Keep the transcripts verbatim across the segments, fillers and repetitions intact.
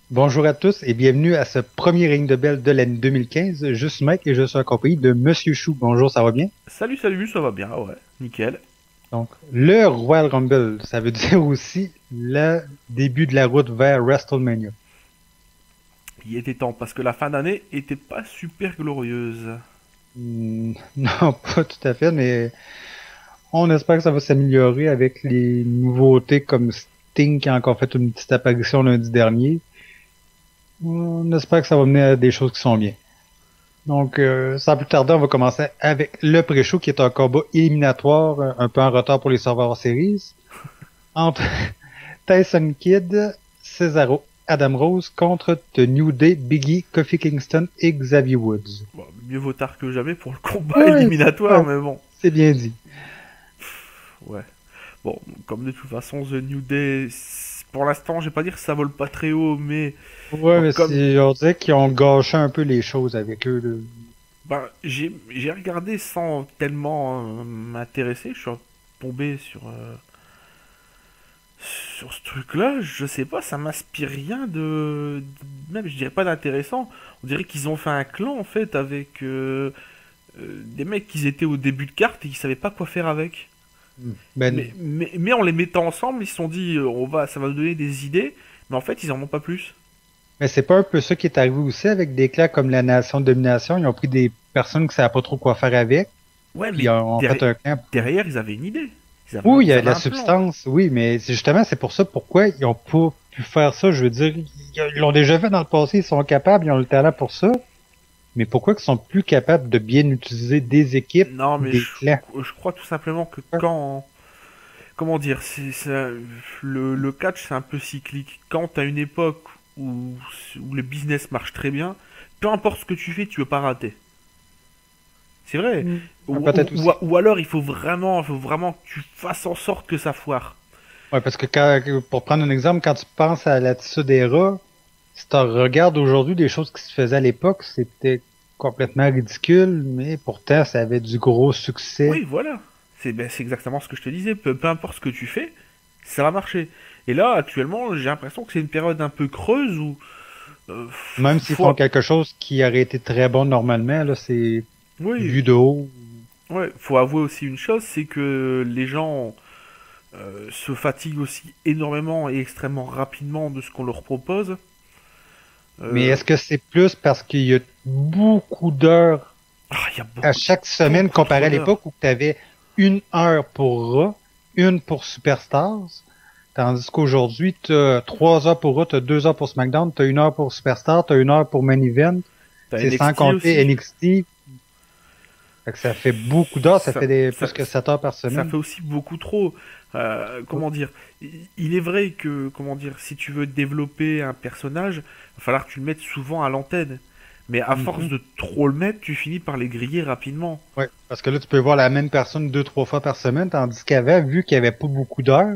Bonjour à tous et bienvenue à ce premier ring de bell de l'année deux mille quinze. Je suis Mike et je suis accompagné de Monsieur Chou. Bonjour, ça va bien? Salut, salut, ça va bien, ouais, nickel. Donc, le Royal Rumble, ça veut dire aussi le début de la route vers WrestleMania. Il était temps parce que la fin d'année était pas super glorieuse. Hmm, non, pas tout à fait, mais on espère que ça va s'améliorer avec les nouveautés comme Sting qui a encore fait une petite apparition lundi dernier. On espère que ça va mener à des choses qui sont bien. Donc, euh, sans plus tarder, on va commencer avec le pré-show qui est un combat éliminatoire, euh, un peu en retard pour les serveurs Series, entre Tyson Kidd, Cesaro, Adam Rose contre The New Day, Biggie, Kofi Kingston et Xavier Woods. Bon, mieux vaut tard que jamais pour le combat Ouais, éliminatoire, ouais, mais bon. c'est bien dit. Ouais. Bon, comme de toute façon, The New Day, c'est- pour l'instant, je vais pas dire que ça vole pas très haut, mais Ouais, bon, mais comme c'est, on dirait qu'ils ont gâché un peu les choses avec eux, là. ben, j'ai j'ai regardé sans tellement euh, m'intéresser, je suis tombé sur euh, sur ce truc-là, je sais pas, ça m'inspire rien de, de- même je dirais pas d'intéressant. On dirait qu'ils ont fait un clan en fait avec euh, euh, des mecs qui étaient au début de carte et qui savaient pas quoi faire avec. Ben, Mais, mais, mais en les mettant ensemble, ils se sont dit euh, on va, ça va nous donner des idées, mais en fait ils en ont pas plus. mais c'est pas un peu ça qui est arrivé aussi avec des clans comme la Nation de Domination. Ils ont pris des personnes qui savaient pas trop quoi faire avec, Ouais, puis mais ils ont fait derrière, un clan. derrière ils avaient une idée. Ils avaient un, Oui, il y ils a de avaient la un plan. substance, oui, mais c'est justement, c'est pour ça pourquoi ils ont pas pu faire ça. Je veux dire, ils l'ont déjà fait dans le passé, ils sont capables, ils ont le talent pour ça, mais pourquoi ils sont plus capables de bien utiliser des équipes, Non, mais des je, clans? je crois tout simplement que Ouais, quand, comment dire, c'est, c'est- le, le catch c'est un peu cyclique. Quand t'as une époque où, où le business marche très bien, peu importe ce que tu fais, tu veux pas rater. C'est vrai. Hmm. Ouais, Ou, ou, peut-être ou- aussi. ou alors il faut vraiment, il faut vraiment que tu fasses en sorte que ça foire. Ouais, parce que quand, pour prendre un exemple, quand tu penses à l'Attitude Era, si tu regardes aujourd'hui des choses qui se faisaient à l'époque, c'était complètement ridicule, mais pourtant ça avait du gros succès. Oui, voilà. C'est ben, c'est exactement ce que je te disais. Peu, peu importe ce que tu fais, ça va marcher. Et là, actuellement, j'ai l'impression que c'est une période un peu creuse où euh, faut, Même s'ils font faut- quelque chose qui aurait été très bon normalement, là, c'est oui, vu de haut. ouais, faut avouer aussi une chose, c'est que les gens euh, se fatiguent aussi énormément et extrêmement rapidement de ce qu'on leur propose. Mais Euh, est-ce que c'est plus parce qu'il y a beaucoup d'heures ah, il y a à beaucoup, chaque semaine beaucoup comparé trop à d'heures. l'époque où tu avais une heure pour Raw, une pour Superstars, tandis qu'aujourd'hui, tu as trois heures pour Raw, tu as deux heures pour SmackDown, tu as une heure pour Superstars, tu as une heure pour Main Event, T'as c'est sans N X T compter aussi. N X T. Fait que ça fait beaucoup d'heures, ça Ça, fait des, ça, plus que sept heures par ça semaine. fait aussi beaucoup trop. Euh, comment dire, il est vrai que, comment dire, si tu veux développer un personnage, il va falloir que tu le mettes souvent à l'antenne. Mais à force Mhm. de trop le mettre, tu finis par les griller rapidement. Ouais, parce que là, tu peux voir la même personne deux, trois fois par semaine, tandis qu'avant, vu qu'il n'y avait pas beaucoup d'heures,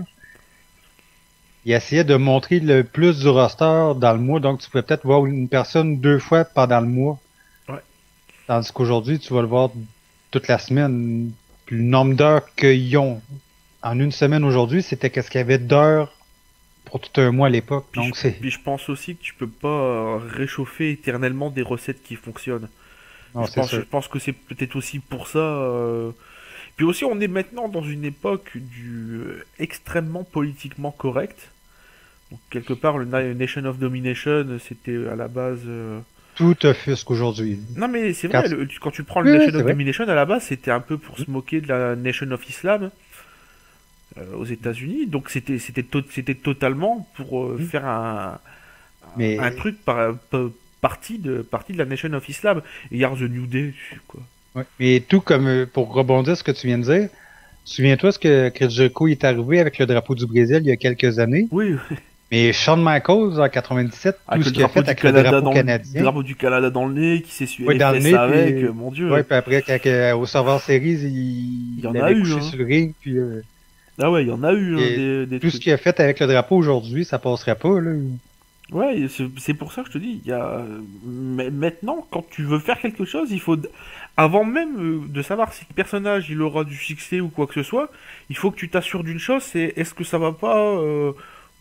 il essayait de montrer le plus du roster dans le mois, donc tu pouvais peut-être voir une personne deux fois pendant le mois, Ouais. tandis qu'aujourd'hui, tu vas le voir toute la semaine. Puis le nombre d'heures qu'ils ont en une semaine aujourd'hui, c'était qu'est-ce qu'il y avait d'heures pour tout un mois à l'époque. Puis je, Donc c'est, puis je pense aussi que tu peux pas euh, réchauffer éternellement des recettes qui fonctionnent. non, Je c'est pense, je sûr. pense que c'est peut-être aussi pour ça. euh, Puis aussi, on est maintenant dans une époque du euh, extrêmement politiquement correct. Donc, quelque part, le Na- Nation of Domination, c'était à la base. euh, Tout offusque aujourd'hui. Non, mais c'est Quand vrai, tu- le- quand tu prends le Oui, oui, Nation c'est of vrai. Domination, à la base, c'était un peu pour se moquer de la Nation of Islam euh, aux États-Unis. Donc, c'était c'était to- c'était totalement pour euh, Mhm. faire un, un Mais, truc par, par- partie de, partie de la Nation of Islam. Et hier, The New Day, quoi. ouais. Mais tout comme, euh, pour rebondir sur ce que tu viens de dire, souviens-toi ce que Chris Jericho est arrivé avec le drapeau du Brésil il y a quelques années. Oui, Mais Shawn Michaels, en quatre-vingt-dix-sept, tout avec ce le qu'il a drapeau fait du avec le Canada drapeau dans le canadien, drapeau du Canada dans le nez, qui s'essuyait ouais, les dans le fesses nez, avec, puis, euh, mon ouais, Dieu. puis après, quand, que- au serveur Series, il, Il y en il a avait eu, couché hein. sur le ring, puis, euh, Ah ouais, il y en a eu, hein, et des, des tout ce trucs. qu'il a fait avec le drapeau aujourd'hui, ça passerait pas, là. Ouais, c'est c'est pour ça que je te dis, il y a... mais maintenant, quand tu veux faire quelque chose, il faut... Avant même euh, de savoir si le personnage il aura du succès ou quoi que ce soit, il faut que tu t'assures d'une chose, c'est est-ce que ça va pas euh,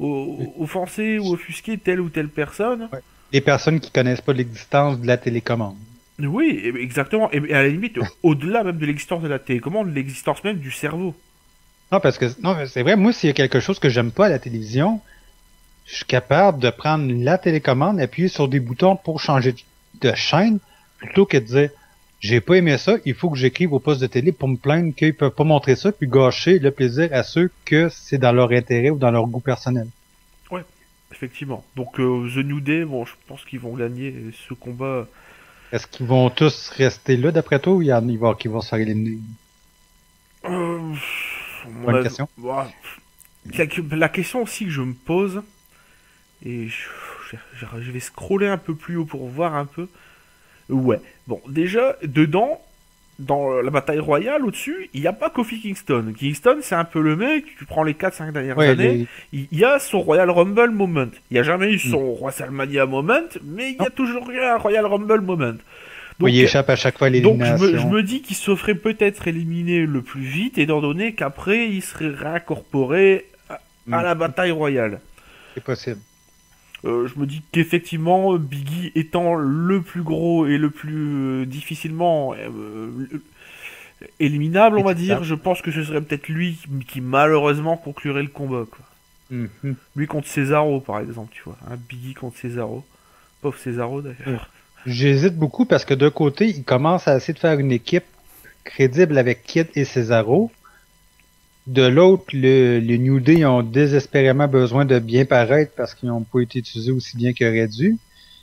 o- offenser ou offusquer telle ou telle personne. Ouais. Les personnes qui connaissent pas l'existence de la télécommande. Oui, e- exactement. Et et à la limite, au-delà même de l'existence de la télécommande, l'existence même du cerveau. Non, parce que non, mais c'est vrai, moi, s'il y a quelque chose que j'aime pas à la télévision, je suis capable de prendre la télécommande, appuyer sur des boutons pour changer de chaîne, plutôt que de dire j'ai pas aimé ça, il faut que j'écrive au poste de télé pour me plaindre qu'ils peuvent pas montrer ça, puis gâcher le plaisir à ceux que c'est dans leur intérêt ou dans leur goût personnel. Ouais, effectivement. Donc euh, The New Day, bon, je pense qu'ils vont gagner ce combat. Est-ce qu'ils vont tous rester là d'après toi ou il y en a qui vont se faire éliminer? Euh, on Bonne a- question. Ouah, la, la question aussi que je me pose, et je, je- je vais scroller un peu plus haut pour voir un peu. Ouais, bon, déjà, dedans, dans la bataille royale, au-dessus, il n'y a pas Kofi Kingston. Kingston, c'est un peu le mec, tu prends les quatre cinq dernières Ouais, années, les- il il y a son Royal Rumble moment. Il n'y a jamais eu Mm. son WrestleMania moment, mais il y a Non. toujours eu un Royal Rumble moment. Donc, Oui, il échappe à chaque fois à donc je me, je l'élimination. me dis qu'il se ferait peut-être éliminer le plus vite, étant donné qu'après, il serait réincorporé à, à Mm. la bataille royale. C'est possible. Euh, je me dis qu'effectivement, Biggie étant le plus gros et le plus euh, difficilement euh, éliminable, on va dire, Éliminable. je pense que ce serait peut-être lui qui, qui, malheureusement conclurait le combat. Quoi. Mhm. Lui contre Cesaro, par exemple, tu vois. Hein, Biggie contre Cesaro. Pauvre Cesaro, d'ailleurs. J'hésite beaucoup parce que d'un côté, ils commencent à essayer de faire une équipe crédible avec Kid et Cesaro. De l'autre, le, les New Day ont désespérément besoin de bien paraître parce qu'ils n'ont pas été utilisés aussi bien qu'ils auraient dû.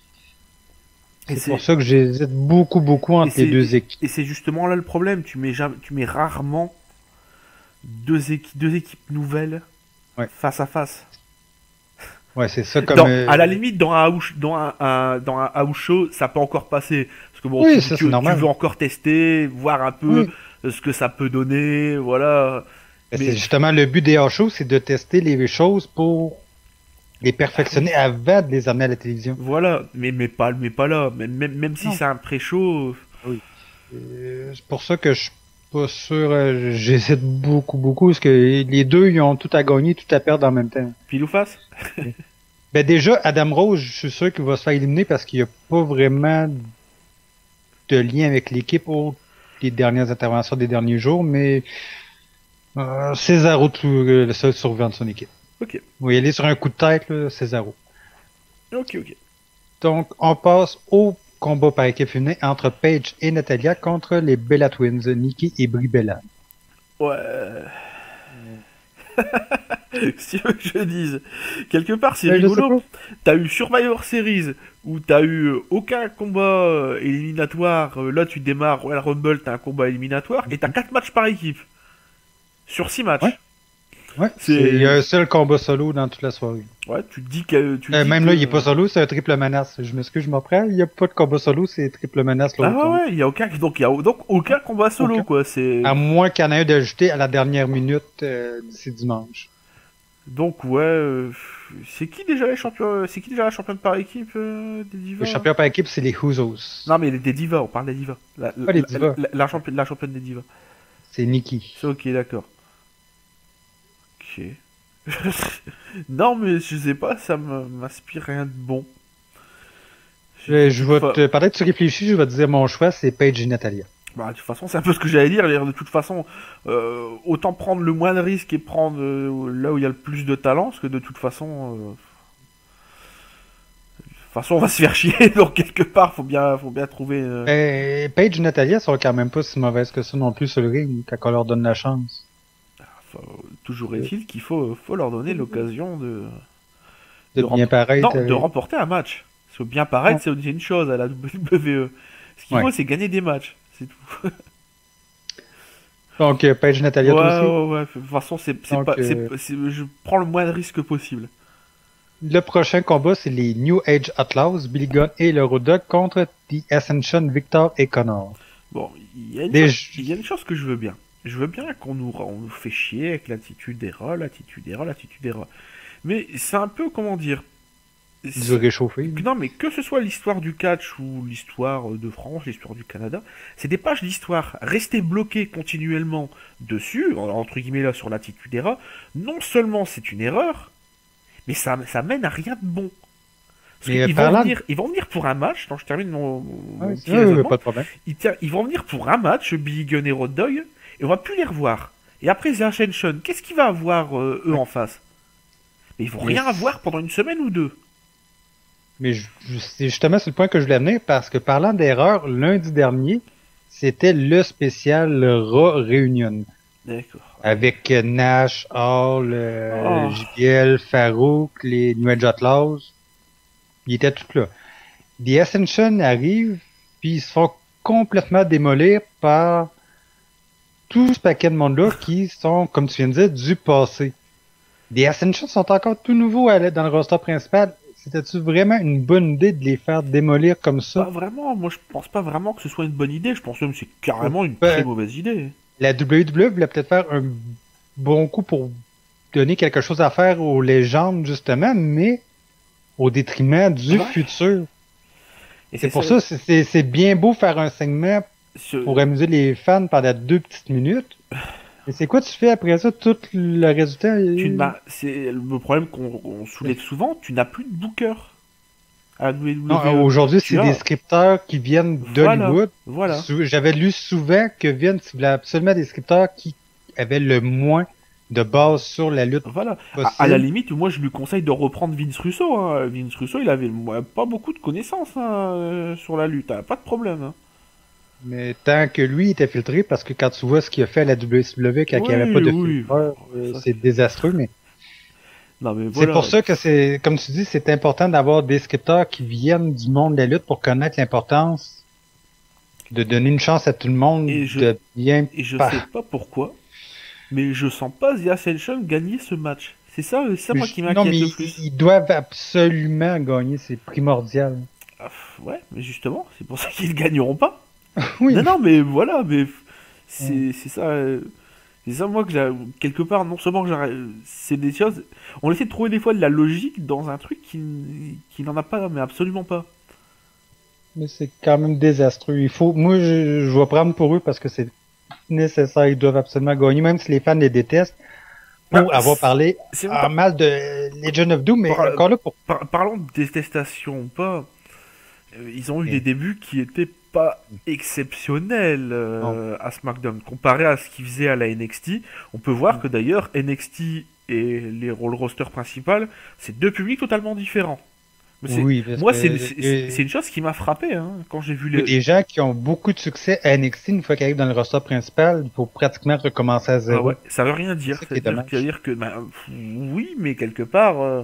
Et C'est pour ça que j'hésite beaucoup, beaucoup entre et les deux c'est- équipes. Et c'est justement là le problème. Tu mets, jamais, tu mets rarement deux, équi- deux équipes nouvelles Ouais. face à face. Ouais, c'est ça comme... Dans- euh, À la limite, dans un house, dans un, un- dans un house show, ça peut encore passer. Parce que bon, Oui, tu, ça, tu- c'est normal. tu veux encore tester, voir un peu Oui. euh, ce que ça peut donner, voilà. ben, mais- c'est justement le but des hors-shows, c'est de tester les choses pour les perfectionner avant de les amener à la télévision. Voilà, mais, mais, pas, mais pas là. Même, même, même si Non. c'est un pré-show. Euh, c'est pour ça que je suis pas sûr, euh, j'hésite beaucoup, beaucoup, parce que les deux, ils ont tout à gagner, tout à perdre en même temps. Pile ou face. Ben déjà, Adam Rose, je suis sûr qu'il va se faire éliminer parce qu'il n'y a pas vraiment de lien avec l'équipe aux les dernières interventions des derniers jours, mais euh, Cesaro, tout, euh, le seul survivant de son équipe. Ok, Vous y aller sur un coup de tête, là, Cesaro. ok, ok. Donc, on passe au combat par équipe féminin entre Paige et Natalia contre les Bella Twins, Nikki et Brie Bella. Ouais. Si tu veux que je dise. Quelque part, c'est Ben, je sais rigolo. pas. T'as eu Survivor Series où t'as eu euh, aucun combat euh, éliminatoire. Euh, Là, tu démarres Royal Rumble, t'as un combat éliminatoire et t'as quatre matchs par équipe sur six matchs. Ouais. Ouais, C'est- c'est- il y a un seul combat solo dans toute la soirée. Ouais, tu te dis que tu te Euh, dis même que- là, il est pas solo, c'est un triple menace. Je m'excuse, je m'en prends. Il n'y a pas de combat solo, c'est triple menace Ah l'autre. ouais, ouais, il y a aucun donc il y a donc aucun combat solo Aucun. quoi. C'est À moins qu'il y en ait un d'ajouté à la dernière minute euh, d'ici dimanche. donc ouais. euh, C'est qui déjà les champions C'est qui déjà la championne par équipe euh, des divas Le champion par équipe, c'est les Usos. Non mais des divas, on parle des divas. La, Ah, les la- divas. La, la championne, la championne des divas. C'est Nikki. C'est ok, d'accord. Ok. Non mais je sais pas, ça me- m'inspire rien de bon. Je, je vais Enfin, te, pendant que tu réfléchis, je vais te dire mon choix, c'est Paige et Natalia. Bah, de toute façon, c'est un peu ce que j'allais dire. De toute façon, euh, autant prendre le moins de risques et prendre euh, là où il y a le plus de talent, parce que de toute façon, euh, de toute façon, on va se faire chier. Donc quelque part, faut bien, faut bien trouver. euh, Euh, Paige et Natalia sont quand même pas si mauvaises que ça non plus sur le ring, quand on leur donne la chance. enfin, toujours est-il qu'il faut, faut leur donner l'occasion de, De, De bien rem- paraître. non, euh, de remporter un match. Parce que bien paraître, c'est une chose à la W W E. Ce qu'il Ouais. faut, c'est gagner des matchs. C'est tout. Donc, euh, Paige et Natalia, Ouais, toi aussi. ouais, ouais. De toute façon, c'est, c'est Donc, pas, euh, c'est- c'est- je prends le moins de risques possible. Le prochain combat, c'est les New Age Outlaws, Billy Gunn et le Road Dogg contre The Ascension, Victor et Connor. Bon, il y a une, Des- chose, il y a une chose que je veux bien. Je veux bien qu'on nous, on nous fait chier avec l'attitude des rats, l'attitude des rats, l'attitude des rats. Mais c'est un peu, comment dire... Du c'est- réchauffé. Non, mais que ce soit l'histoire du catch ou l'histoire de France, l'histoire du Canada, c'est des pages d'histoire. Rester bloqué continuellement dessus, entre guillemets là, sur l'attitude des rats, non seulement c'est une erreur, mais ça, ça mène à rien de bon. Parce Mais qu'ils vont parlant... venir, ils vont venir pour un match. Quand je termine mon, mon Ouais, petit ouais, ouais, raisonnement, pas de problème. ils, tiens, ils vont venir pour un match, Billy Gunn et Road Dogg, et on va plus les revoir. Et après The Ascension, qu'est-ce qu'il va avoir euh, eux Ouais. en face? Mais ils vont Mais rien avoir pendant une semaine ou deux. Mais je- je- c'est justement sur le point que je voulais venir parce que parlant d'erreur, lundi dernier, c'était le spécial Raw Reunion D'accord. avec euh, Nash, Hall, euh, Oh. J B L, Farouk, les New Age Outlaws. Ils étaient tous là. The Ascension arrive, puis ils se font complètement démolir par tout ce paquet de monde-là qui sont, comme tu viens de dire, du passé. The Ascension sont encore tout nouveaux à l'aide dans le roster principal. C'était-tu vraiment une bonne idée de les faire démolir comme Pas ça? vraiment, moi je pense pas vraiment que ce soit une bonne idée, je pense même que c'est carrément une Ben, très mauvaise idée. La W W E voulait peut-être faire un bon coup pour donner quelque chose à faire aux légendes, justement, mais au détriment du Ouais. futur. Et C'est pour ça, c'est- c'est c'est bien beau faire un segment ce- pour amuser les fans pendant deux petites minutes. Mais c'est quoi tu fais après ça, tout le résultat? tu n'as- c'est le problème qu'on on soulève souvent, tu n'as plus de booker à la W W E. Non, aujourd'hui, Tu c'est as- des scripteurs qui viennent Voilà, d'Hollywood. Voilà. Sou- J'avais lu souvent que Vince voulait absolument des scripteurs qui avaient le moins de base sur la lutte Voilà. À, possible. à la limite, moi je lui conseille de reprendre Vince Russo. Hein. Vince Russo, il avait moi, pas beaucoup de connaissances hein, euh, sur la lutte, hein. Pas de problème. Hein. Mais tant que lui il était filtré, parce que quand tu vois ce qu'il a fait à la W C W quand il n'y avait Oui, pas de oui. filtreur, euh, Ça, c'est désastreux, mais Non mais c'est voilà. pour ça que c'est, comme tu dis, c'est important d'avoir des scripteurs qui viennent du monde de la lutte pour connaître l'importance de donner une chance à tout le monde Et je- de bien Et je par- sais pas pourquoi, mais je sens pas The Ascension gagner ce match. C'est ça, c'est ça moi qui Non, m'inquiète mais le ils, plus. ils doivent absolument gagner, c'est primordial. Ah, pff, ouais, mais justement, c'est pour ça qu'ils ne gagneront pas. Oui. Non, non, mais voilà, mais c'est c'est ça. euh, C'est ça, moi, que j'ai. Quelque part, non seulement que j'arrête. C'est des choses. On essaie de trouver des fois de la logique dans un truc qui, n- qui n'en a pas, mais absolument pas. Mais c'est quand même désastreux. Il faut, moi, je, je vais prendre pour eux parce que c'est nécessaire. Ils doivent absolument gagner, même si les fans les détestent. Pour Ah, avoir c'est- parlé C'est en mal de Legend of Doom, mais Par- encore là, pour Par- parlons de détestation ou pas, euh, ils ont eu Et- des débuts qui étaient pas exceptionnels euh, à SmackDown. Comparé à ce qu'ils faisaient à la N X T, on peut voir Mm. que d'ailleurs N X T et les rôles roster principal, c'est deux publics totalement différents. Mais c'est- oui, parce Moi, que c'est c'est- il c'est une chose qui m'a frappé hein, quand j'ai vu y a les. des gens qui ont beaucoup de succès à N X T, une fois qu'ils arrivent dans le roster principal, il faut pratiquement recommencer à Ah zéro. ouais, ça veut rien dire. C'est ça Ça qui veut est dire, dommage. ça veut dire que, ben, pff, oui, mais quelque part, euh,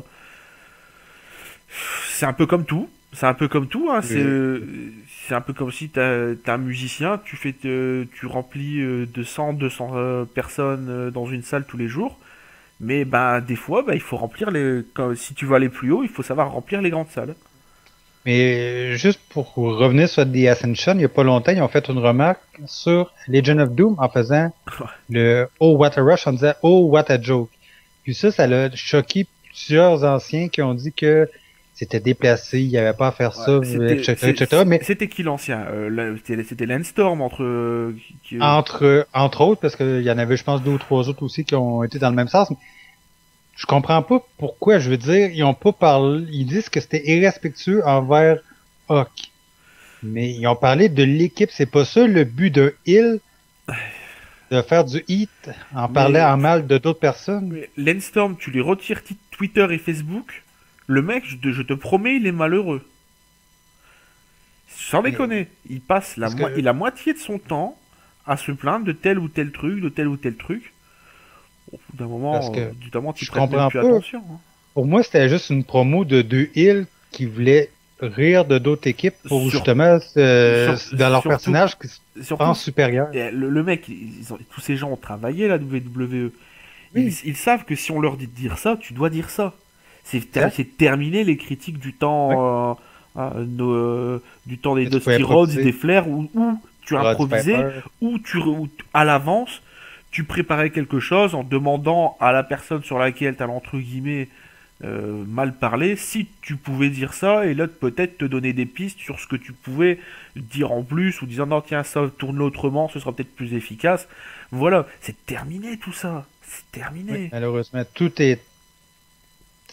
c'est un peu comme tout. C'est un peu comme tout. Hein. C'est, Oui. euh, c'est un peu comme si t'as, t'as un musicien, tu fais, te- tu remplis euh, de cent, deux cents euh, personnes euh, dans une salle tous les jours. Mais ben, des fois, ben, il faut remplir les. Quand, si tu veux aller plus haut, il faut savoir remplir les grandes salles. Mais euh, juste pour revenir sur The Ascension, il y a pas longtemps, ils ont fait une remarque sur Legend of Doom en faisant le Oh What a Rush, en disant Oh What a Joke. Puis ça, ça l'a choqué plusieurs anciens qui ont dit que c'était déplacé, il n'y avait pas à faire ça, C'était- et cetera, c'est- et cetera. Mais C'était qui l'ancien Euh, là, C'était c'était Landstorm entre. euh, qui- qui- entre entre autres, parce qu'il y en avait, je pense, deux ou trois autres aussi qui ont été dans le même sens. Mais je comprends pas pourquoi. Je veux dire, ils ont pas parlé. Ils disent que c'était irrespectueux envers Hawk. Mais ils ont parlé de l'équipe. C'est pas ça le but d'un heel, de faire du hit en Mais- parlant en mal de d'autres personnes. Mais Landstorm, tu les retires t- Twitter et Facebook, le mec, je te, je te promets, il est malheureux. Sans Mais- déconner, il passe la, Parce mo- que- il a moitié de son temps à se plaindre de tel ou tel truc, de tel ou tel truc. Au bout d'un moment, Parce que euh, du moment, tu je prêtes même comprends plus pas. attention. hein. Pour moi, c'était juste une promo de deux heels qui voulaient rire de d'autres équipes pour Sur- justement euh, sur- dans leur surtout- personnage qui se Surtout, pense supérieur. et le, le mec, ils ont- tous ces gens ont travaillé la W W E. Oui. Ils, ils savent que si on leur dit de dire ça, tu dois dire ça. C'est ter- Ouais. c'est terminer les critiques du temps, euh, euh, nos, euh, du temps des Et tu peux Dusty Rhodes, improviser. des Flair, où, où tu Rod improvisais, Piper. où tu re- où t- à l'avance, tu préparais quelque chose en demandant à la personne sur laquelle tu as entre guillemets euh, mal parlé si tu pouvais dire ça, et l'autre peut-être te donner des pistes sur ce que tu pouvais dire en plus, ou disant non tiens ça tourne autrement, ce sera peut-être plus efficace. Voilà, c'est terminé tout ça, c'est terminé. Oui, malheureusement, tout est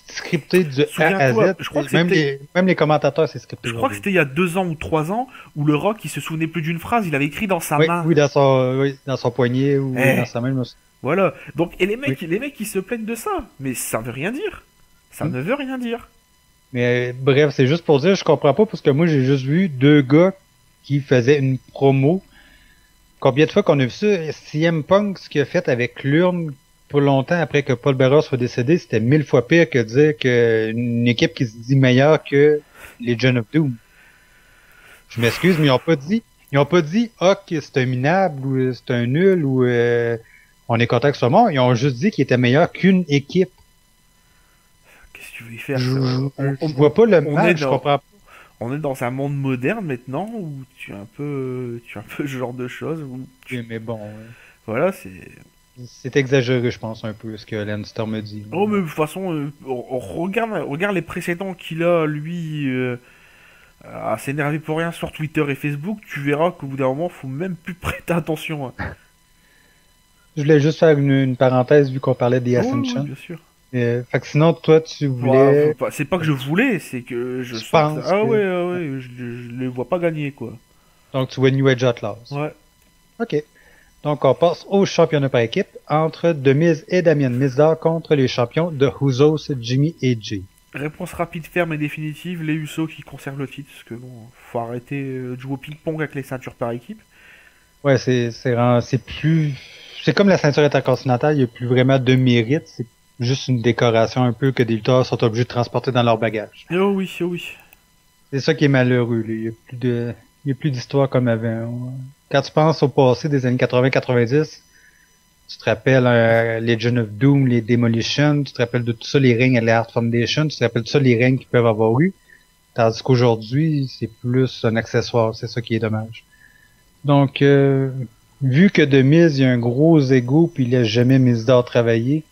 scripté du A à Souviens-toi, Z. je crois que même, c'était- les, même les commentateurs, c'est scripté. Je crois que c'était il y a deux ans ou trois ans où le Rock il se souvenait plus d'une phrase, il avait écrit dans sa Oui, main. oui, dans son, oui, dans son poignet ou Eh. dans sa main. je me sou- Voilà. Donc et les mecs, les mecs ils se plaignent de ça, mais ça veut rien dire. Ça Hmm. ne veut rien dire. Mais euh, bref, c'est juste pour dire, je comprends pas parce que moi j'ai juste vu deux gars qui faisaient une promo. Combien de fois qu'on a vu ça? C M Punk, ce qu'il a fait avec l'urne pour longtemps après que Paul Bearer soit décédé, c'était mille fois pire que de dire qu'une équipe qui se dit meilleure que les Legion of Doom. Je m'excuse, mais ils ont pas dit, ils ont pas dit, ah, que c'est un minable ou euh, c'est un nul ou euh, on est content que ce soit mort. Ils ont juste dit qu'il était meilleur qu'une équipe. Qu'est-ce que tu veux y faire? Je, ça je- on, je vois pas le on mal, est je dans- comprends pas. on est dans un monde moderne maintenant où tu as un peu, tu as un peu ce genre de choses. Où tu- Mais bon, ouais. Voilà, c'est. C'est exagéré, je pense, un peu, ce que Lannister me dit. Oh mais de toute façon, euh, on- on regarde, regarde les précédents qu'il a lui. Euh... à s'énerver pour rien sur Twitter et Facebook, tu verras qu'au bout d'un moment, faut même plus prêter attention. Hein. Je voulais juste faire une, une parenthèse vu qu'on parlait des Oh, oui, Ascension. bien sûr. Euh, fait que sinon, toi, tu Bah, voulais... faut pas- c'est pas que je voulais, c'est que je Tu sens penses que- Ah que- ouais, ah ouais, je, je les vois pas gagner, quoi. Donc, tu vois New Age Outlaws. Ouais. OK. Donc, on passe au championnat par équipe entre The Miz et Damien Mizdow contre les champions de Usos, Jimmy et Jay. Réponse rapide, ferme et définitive, les Usos qui conservent le titre, parce que bon, faut arrêter euh, de jouer au ping-pong avec les ceintures par équipe. Ouais, c'est c'est vraiment- c'est plus... C'est comme la ceinture intercontinentale, il n'y a plus vraiment de mérite. C'est juste une décoration un peu que des lutteurs sont obligés de transporter dans leur bagage. Oh oui, oh oui. C'est ça qui est malheureux. Là. Il y a plus de, il y a plus d'histoire comme avant. Quand tu penses au passé des années quatre-vingts quatre-vingt-dix, tu te rappelles euh, Legion of Doom, les Demolition, tu te rappelles de tout ça, les rings à la Art Foundation, tu te rappelles de ça, les rings qu'ils peuvent avoir eu. Tandis qu'aujourd'hui, c'est plus un accessoire. C'est ça qui est dommage. Donc, euh, vu que de Miz, il y a un gros ego puis il laisse jamais Mizdow travailler,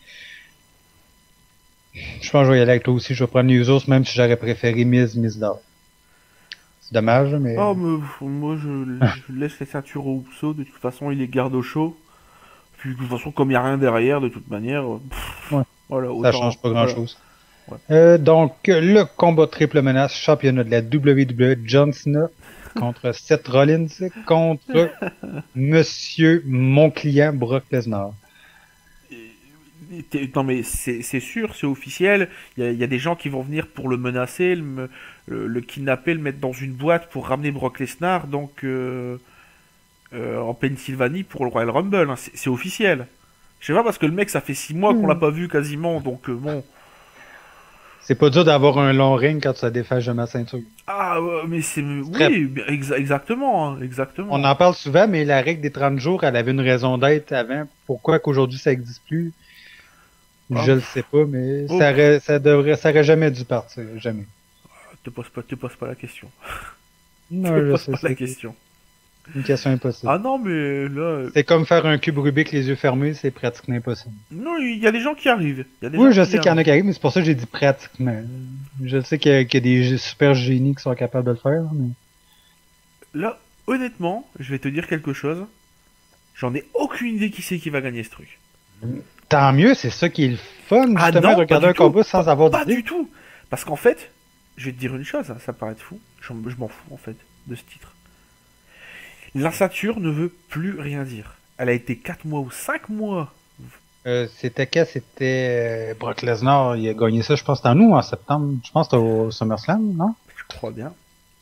je pense que je vais y aller avec toi aussi. Je vais prendre les Usos, même si j'aurais préféré Miz, Mizdow. C'est dommage, mais... Oh, mais pff, moi je, je laisse les ceintures aux Usos, de toute façon, il les garde au chaud. Puis de toute façon, comme il n'y a rien derrière, de toute manière, euh, pff, Ouais. voilà, Ça autant- change pas grand voilà. chose. Ouais. Euh, donc, le combat triple menace, championnat de la W W E, John Cena contre Seth Rollins contre Monsieur mon client Brock Lesnar. Et t'es- Non mais c'est c'est sûr, c'est officiel. Il y, a- il y a des gens qui vont venir pour le menacer, le, me- le, le kidnapper, le mettre dans une boîte pour ramener Brock Lesnar, donc euh, euh, en Pennsylvanie pour le Royal Rumble. Hein. C'est c'est officiel. Je sais pas parce que le mec, ça fait six mois qu'on l'a pas vu quasiment, donc euh, bon. C'est pas dur d'avoir un long ring quand tu as défait de ma ceinture. Ah ouais, mais c'est Très- oui, exa- exactement, hein, exactement. On en parle souvent, mais la règle des trente jours, elle avait une raison d'être avant. Pourquoi qu'aujourd'hui ça existe plus? Ah. Je le sais pas, mais Oh. ça aurait, ça devrait, ça aurait jamais dû partir, jamais. Te pose pas, te pose pas la question. Non, te je pose sais, pas la c'est question. une question impossible. Ah non, mais là, euh, C'est comme faire un cube Rubik les yeux fermés, c'est pratiquement impossible. non, il y a des gens qui arrivent. Il y a des Oui, gens je qui sais qu'il y en a arrivent. qui arrivent, mais c'est pour ça que j'ai dit pratiquement. Je sais qu'il y, a- qu'il y a des super génies qui sont capables de le faire, mais... Là, honnêtement, je vais te dire quelque chose. J'en ai aucune idée qui c'est qui va gagner ce truc. Tant mieux, c'est ça qui est le fun, Ah justement, non, de pas regarder du un tout. combat sans avoir Pas d'idée. du tout. Parce qu'en fait, je vais te dire une chose, hein, ça paraît fou. Je, je m'en fous en fait de ce titre. La ceinture ne veut plus rien dire. Elle a été quatre mois ou cinq mois. Euh, c'était quand? C'était euh, Brock Lesnar, il a gagné ça, je pense, c'était en août, en septembre. Je pense que c'était au SummerSlam, non? Je crois bien.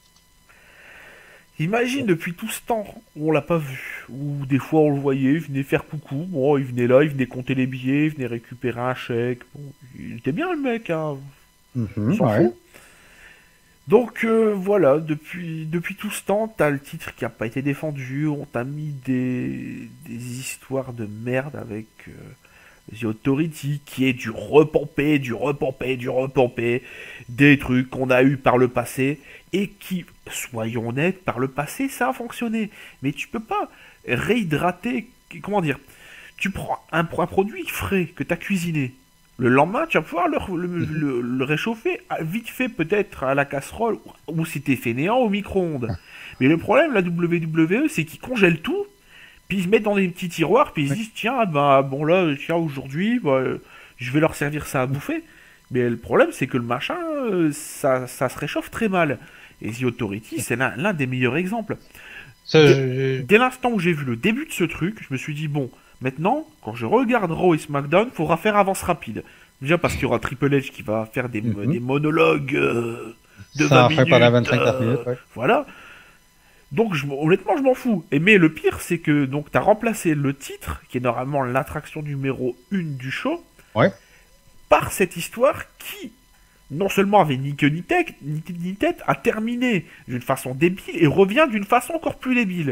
Imagine depuis tout ce temps où on l'a pas vu, où des fois on le voyait, il venait faire coucou, bon, il venait là, il venait compter les billets, il venait récupérer un chèque, bon, il était bien le mec, hein, Mhm, on s'en ouais. fout. Donc euh, voilà, depuis, depuis tout ce temps, t'as le titre qui a pas été défendu, on t'a mis des, des histoires de merde avec euh, The Authority, qui est du repompé, du repompé, du repompé, des trucs qu'on a eu par le passé, et qui, soyons honnêtes, par le passé, ça a fonctionné. Mais tu peux pas réhydrater, comment dire, tu prends un, un produit frais que t'as cuisiné, le lendemain, tu vas pouvoir le, le, le, le réchauffer à- vite fait peut-être à la casserole, ou si t'es fainéant au micro-ondes. Mais le problème, la W W E, c'est qu'ils congèlent tout, puis ils se mettent dans des petits tiroirs, puis ils se disent, tiens, bah, bon là, tiens, aujourd'hui, bah, euh, je vais leur servir ça à bouffer. Mais le problème, c'est que le machin, euh, ça, ça se réchauffe très mal. Et The Authority, c'est l'un l'un des meilleurs exemples. Ça, Dès, je... dès l'instant où j'ai vu le début de ce truc, je me suis dit, bon, maintenant, quand je regarde Raw et SmackDown, faudra faire avance rapide. Déjà parce qu'il y aura Triple H qui va faire des, Mhm. des monologues euh, de Ça en vingt fait pendant minutes. vingt-cinq trente euh, minutes, ouais. Voilà. Donc je, honnêtement, je m'en fous. Et mais le pire, c'est que donc t'as remplacé le titre, qui est normalement l'attraction numéro une du show, Ouais. par cette histoire qui, non seulement avait ni queue ni tête, ni, ni tête, a terminé d'une façon débile et revient d'une façon encore plus débile.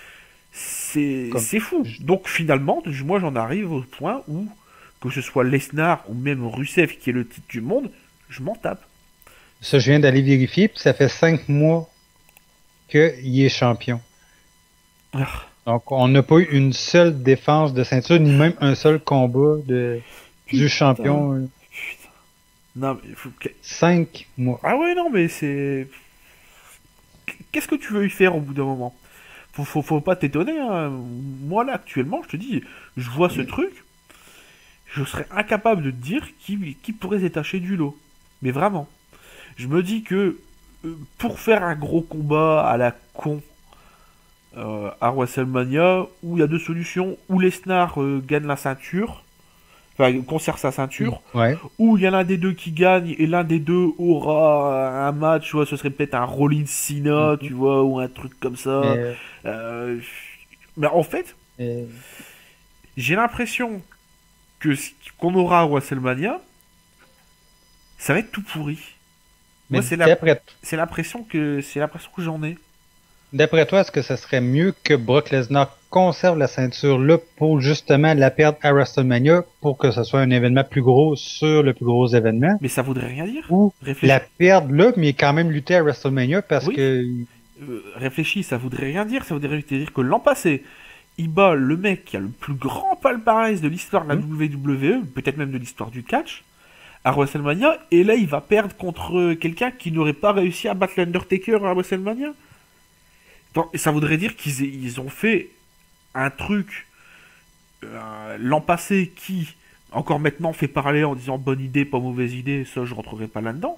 C'est Comme... c'est fou. Donc finalement, moi j'en arrive au point où, que ce soit Lesnar ou même Rusev qui est le titre du monde, je m'en tape. Ça, je viens d'aller vérifier, puis ça fait cinq mois qu'il est champion. Ah, Donc, on n'a pas eu une seule défense de ceinture, ni même un seul combat de, du putain, champion. euh, putain. Non mais faut que- Cinq mois. Ah ouais non mais c'est... Qu'est-ce que tu veux y faire au bout d'un moment? Faut, faut, faut pas t'étonner, hein. Moi là actuellement, je te dis, je vois ce truc, je serais incapable de te dire qui, qui pourrait se détacher du lot. Mais vraiment. Je me dis que euh, pour faire un gros combat à la con euh, à WrestleMania, où il y a deux solutions, où Lesnar euh, gagne la ceinture, enfin conserve sa ceinture, Ouais. ou il y en a l'un des deux qui gagne et l'un des deux aura un match, tu vois, ce serait peut-être un Rollins Cena, Mhm. tu vois, ou un truc comme ça. Mais, Euh, mais en fait, mais- j'ai l'impression que ce qu'on aura à WrestleMania, ça va être tout pourri. mais Moi, c'est la, d'après, c'est l'impression que c'est l'impression que j'en ai. d'après toi, est-ce que ça serait mieux que Brock Lesnar conserve la ceinture là pour justement la perdre à WrestleMania pour que ce soit un événement plus gros sur le plus gros événement? Mais ça voudrait rien dire. Ou Réfléchis. la perdre là, mais quand même lutter à WrestleMania parce Oui. que Euh, réfléchis, ça voudrait rien dire. Ça voudrait dire que l'an passé, il bat le mec qui a le plus grand palmarès de l'histoire de la Mhm. W W E, peut-être même de l'histoire du catch, à WrestleMania, et là il va perdre contre quelqu'un qui n'aurait pas réussi à battre l'Undertaker à WrestleMania. Donc, ça voudrait dire qu'ils aient- ils ont fait un truc euh, l'an passé qui, encore maintenant, fait parler en disant bonne idée, pas mauvaise idée, ça je rentrerai pas là-dedans.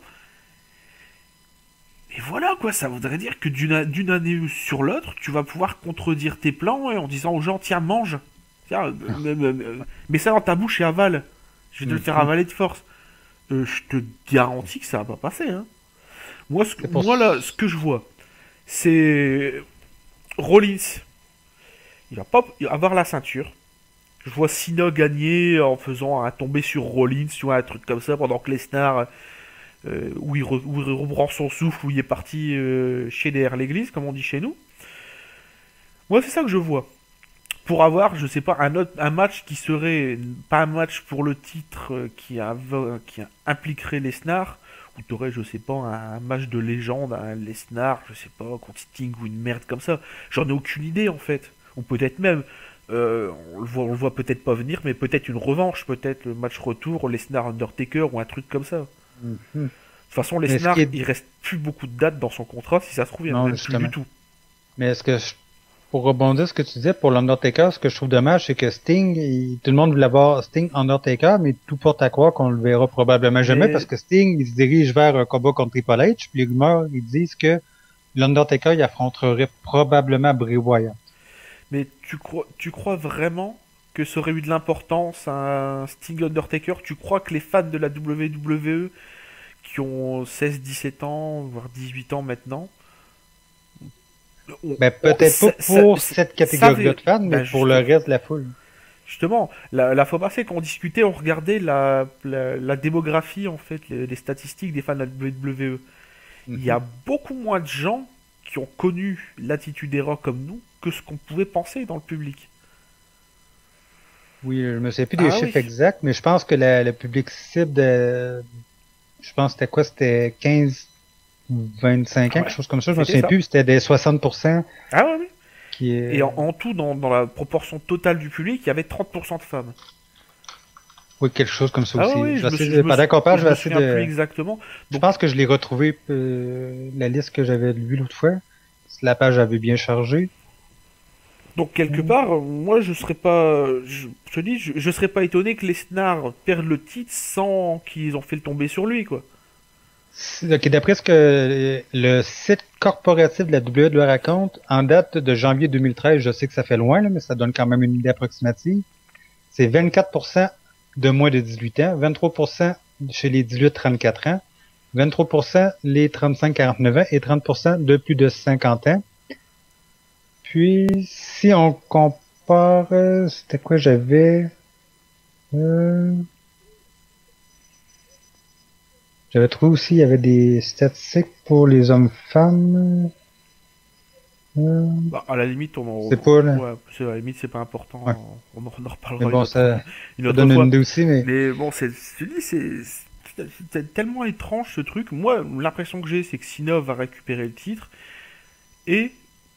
Et voilà quoi, ça voudrait dire que d'une d'une année sur l'autre, tu vas pouvoir contredire tes plans et en disant aux gens tiens mange, tiens, euh, euh, euh, mets ça dans ta bouche et avale. Je vais te le faire Mhm. avaler de force. Euh, je te garantis que ça va pas passer. Hein. Moi, ce que, C'est pour moi ça- là, ce que je vois, c'est Rollins. Il va pas avoir la ceinture. Je vois Cena gagner en faisant un tombé sur Rollins, tu vois, un truc comme ça, pendant que Lesnar, euh, où, il re- où il reprend son souffle, où il est parti euh, chez derrière l'église, comme on dit chez nous. Moi, c'est ça que je vois. Pour avoir, je sais pas, un, autre, un match qui serait pas un match pour le titre euh, qui, a, qui impliquerait Lesnar, ou t'aurais, je sais pas, un, un match de légende, un Lesnar, je sais pas, contre Sting ou une merde comme ça. J'en ai aucune idée en fait. Ou peut-être même, euh, on le voit, on le voit peut-être pas venir, mais peut-être une revanche, peut-être le match retour, Lesnar Undertaker ou un truc comme ça. De Mhm. toute façon, Mais ce Lesnar, qui est- il reste plus beaucoup de dates dans son contrat, si ça se trouve, il y en a Non, même plus justement. du tout. Mais est-ce que, je- pour rebondir sur ce que tu disais pour l'Undertaker, ce que je trouve dommage, c'est que Sting, il- tout le monde voulait voir Sting Undertaker, mais tout porte à croire qu'on le verra probablement jamais Mais- parce que Sting, il se dirige vers un combat contre Triple H, puis les rumeurs, ils disent que l'Undertaker, il affronterait probablement Bray Wyatt. Mais tu crois, tu crois vraiment que ça aurait eu de l'importance un Sting Undertaker? Tu crois que les fans de la W W E qui ont seize dix-sept ans, voire dix-huit ans maintenant, ont- Ben, peut-être ça- pas pour ça- cette catégorie ça- de fans, mais ben, pour le reste de la foule. Justement, la, la fois passée, quand on discutait, on regardait la, la, la démographie, en fait, les, les statistiques des fans de la W W E. Il y a beaucoup moins de gens qui ont connu l'Attitude Era comme nous que ce qu'on pouvait penser dans le public. Oui, je me souviens plus des Ah chiffres oui. exacts, mais je pense que la- le public cible de, je pense que c'était quoi, c'était quinze ou vingt-cinq ans, Ouais, quelque chose comme ça, je me c'était souviens ça. plus, c'était des soixante pour cent Ah ouais, oui. qui est... Et en, en tout, dans, dans la proportion totale du public, il y avait trente pour cent de femmes. Oui, quelque chose comme ça Ah aussi. oui, je je vais me essayer suis- de- je me pendant suis- qu'on parle, je je vais me essayer souviens plus de... exactement. Je Donc- pense que je l'ai retrouvé, euh, la liste que j'avais lue l'autre fois. Si la page avait bien chargé. Donc quelque part, euh, moi je serais pas, je, je te dis, je, je serais pas étonné que Lesnar perde le titre sans qu'ils ont fait le tomber sur lui, quoi. Ok, d'après ce que le site corporatif de la W W E raconte, en date de janvier deux mille treize, je sais que ça fait loin, là, mais ça donne quand même une idée approximative, c'est vingt-quatre pour cent de moins de dix-huit ans, vingt-trois pour cent chez les dix-huit trente-quatre ans, vingt-trois pour cent les trente-cinq quarante-neuf ans et trente pour cent de plus de cinquante ans. Puis, si on compare, euh, c'était quoi j'avais... Euh... J'avais trouvé aussi, il y avait des statistiques pour les hommes-femmes. Euh... Bah, à la limite, on en... C'est pas, là. Ouais, c'est- à la limite, c'est pas important. Ouais. On en, on en Mais reparlera une bon, autre, ça, une ça autre donne fois. une idée aussi, mais... Mais bon, c'est, je te dis, c'est, c'est c'est tellement étrange ce truc. Moi, l'impression que j'ai, c'est que Cena va récupérer le titre et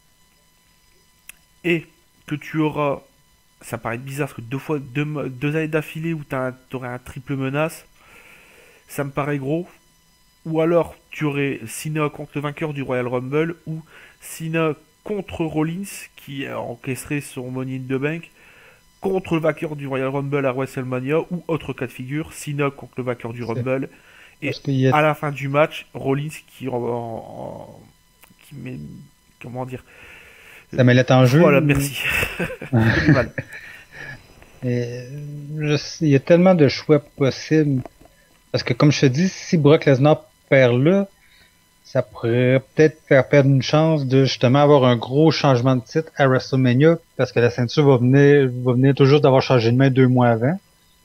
et que tu auras, ça paraît bizarre parce que deux fois, deux, mo- deux années d'affilée où t'as, t'aurais un triple menace, ça me paraît gros. Ou alors tu aurais Cena contre le vainqueur du Royal Rumble ou Cena contre Rollins qui a encaisserait son Money in the Bank contre le vainqueur du Royal Rumble à WrestleMania ou autre cas de figure, Cena contre le vainqueur du c'est- Rumble et Parce qu'il y a... à la fin du match, Rollins qui en, en- qui met comment dire Ça met en jeu. voilà, ou- merci. J'ai du mal. Et je sais- il y a tellement de choix possibles. Parce que comme je te dis, si Brock Lesnar perd là, ça pourrait peut-être faire perdre une chance de justement avoir un gros changement de titre à WrestleMania, parce que la ceinture va venir, va venir tout juste d'avoir changé de main deux mois avant.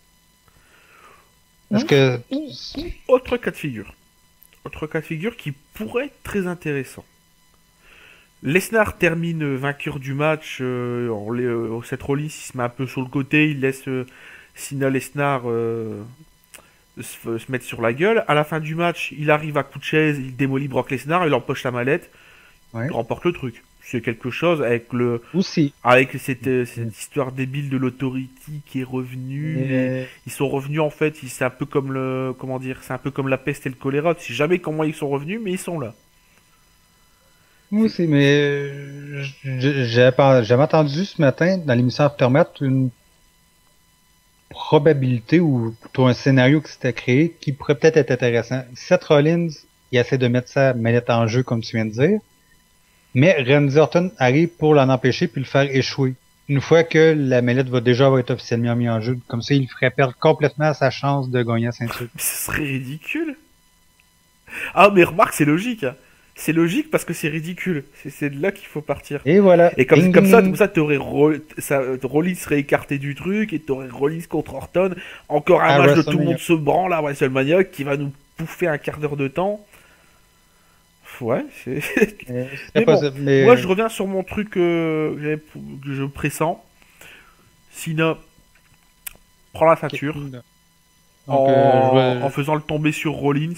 Parce Ou, que ou, ou autre cas de figure. Autre cas de figure qui pourrait être très intéressant. Lesnar termine vainqueur du match. Euh, en, les- euh, Seth Rollins il se met un peu sur le côté. Il laisse euh, Cena Lesnar euh, se, se mettre sur la gueule. À la fin du match, il arrive à coup de chaise. Il démolit Brock Lesnar. Il empoche la mallette. ouais, Il remporte le truc. C'est quelque chose avec le aussi. avec cette, euh, cette histoire débile de l'autority qui est revenue. Et- Ils sont revenus en fait. ils- C'est un peu comme le comment dire. C'est un peu comme la peste et le choléra. Tu sais jamais comment ils sont revenus, mais ils sont là. Moi aussi, mais euh, j- j'avais pas- j'avais entendu ce matin dans l'émission Aftermath une probabilité ou plutôt un scénario qui s'était créé qui pourrait peut-être être intéressant. Seth Rollins, il essaie de mettre sa manette en jeu, comme tu viens de dire, mais Randy Orton arrive pour l'en empêcher puis le faire échouer. Une fois que la manette va déjà avoir été officiellement mise en jeu, comme ça, il ferait perdre complètement sa chance de gagner la ceinture. Mais ce serait ridicule. Ah, mais remarque, c'est logique. Hein. C'est logique parce que c'est ridicule. C'est c'est de là qu'il faut partir. Et voilà. Et comme, Ding, comme ding, ça, ding. comme ça, t'aurais Ro- ça, Rollins serait écarté du truc et t'aurais Rollins contre Orton. Encore un À match de tout le WrestleMania. monde se branle à WrestleMania qui va nous bouffer un quart d'heure de temps. Ouais, c'est. Euh, ce serait Mais bon, possible, mais moi je reviens sur mon truc euh, que j'avais- que je pressens. Cena prend la ceinture Donc, en, euh, je vais- en faisant le tomber sur Rollins.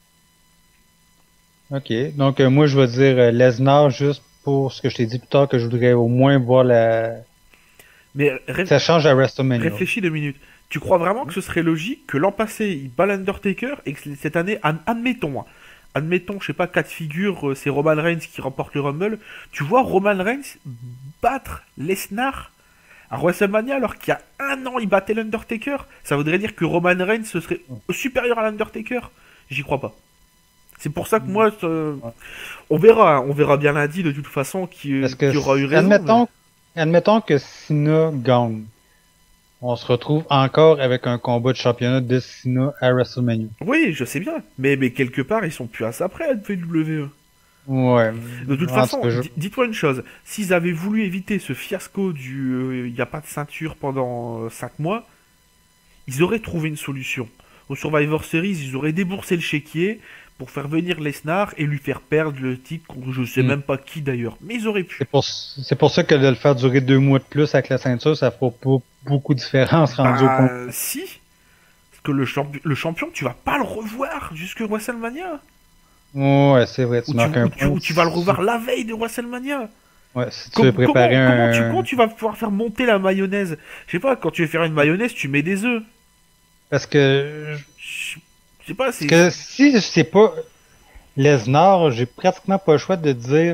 Ok, donc euh, moi je vais dire euh, Lesnar juste pour ce que je t'ai dit plus tard que je voudrais au moins voir la. Mais ré- Ça change à WrestleMania. réfléchis deux minutes. Tu crois vraiment que ce serait logique que l'an passé il bat l'Undertaker et que cette année, ad- admettons, hein, admettons, je sais pas, quatre figures, euh, c'est Roman Reigns qui remporte le Rumble. Tu vois Roman Reigns battre Lesnar à WrestleMania alors qu'il y a un an il battait l'Undertaker. Ça voudrait dire que Roman Reigns ce serait supérieur à l'Undertaker. J'y crois pas. C'est pour ça que moi, euh, on verra, hein, on verra bien lundi de toute façon qui, Parce que qui aura eu raison. admettons, admettons que Cena gagne. On se retrouve encore avec un combat de championnat de Cena à WrestleMania. mais- Oui, je sais bien, mais, mais quelque part ils sont plus à ça près à W W E. Ouais. De toute En façon, tout cas, je- di- dis-toi une chose, s'ils avaient voulu éviter ce fiasco du il n'y a pas de ceinture pendant cinq mois, ils auraient trouvé une solution. Au Survivor Series, ils auraient déboursé le chéquier pour faire venir Lesnar et lui faire perdre le titre contre je sais Mm. même pas qui d'ailleurs. Mais ils auraient pu. C'est pour, c'est pour ça que de le faire durer deux mois de plus avec la ceinture, ça fera pas beaucoup de différence rendu au Bah, compte. si. Parce que le, champi- le champion, tu vas pas le revoir jusque WrestleMania. Ouais, c'est vrai, tu Ou tu, marques un ou tu- point. ou tu vas le revoir la veille de WrestleMania. Ouais, si tu Com- veux préparer comment, comment un... tu, comment tu vas pouvoir faire monter la mayonnaise? Je sais pas, quand tu veux faire une mayonnaise, tu mets des œufs. Parce que, Je je sais pas, c'est. parce que si c'est pas Lesnar, j'ai pratiquement pas le choix de dire